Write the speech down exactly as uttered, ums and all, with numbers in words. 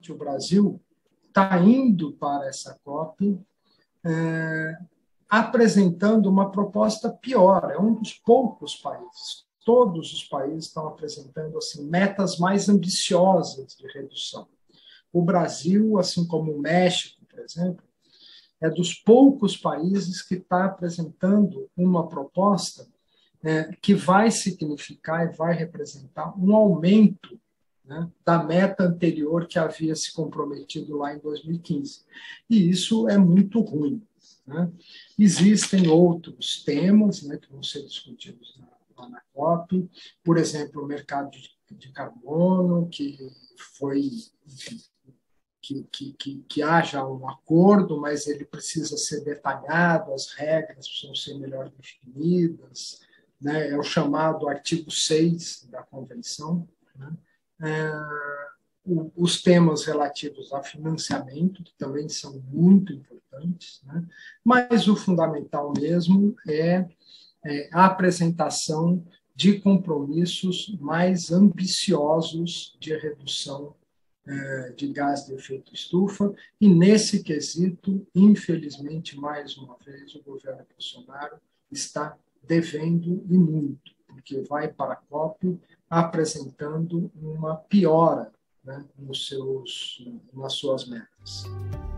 o Brasil está indo para essa COP é, apresentando uma proposta pior, é um dos poucos países. Todos os países estão apresentando assim, metas mais ambiciosas de redução. O Brasil, assim como o México, por exemplo, é dos poucos países que está apresentando uma proposta é, que vai significar e vai representar um aumento, né, da meta anterior que havia se comprometido lá em dois mil e quinze. E isso é muito ruim. Né? Existem outros temas, né, que vão ser discutidos na, lá na COP, por exemplo, o mercado de, de carbono, que foi, enfim, que, que, que, que haja um acordo, mas ele precisa ser detalhado, as regras precisam ser melhor definidas, né? É o chamado artigo seis da Convenção. Né? É, o, os temas relativos a financiamento, que também são muito importantes, né? Mas o fundamental mesmo é, é a apresentação de compromissos mais ambiciosos de redução de gás de efeito estufa, e nesse quesito, infelizmente, mais uma vez, o governo Bolsonaro está devendo e muito, porque vai para a COP apresentando uma piora, né, nos seus, nas suas metas.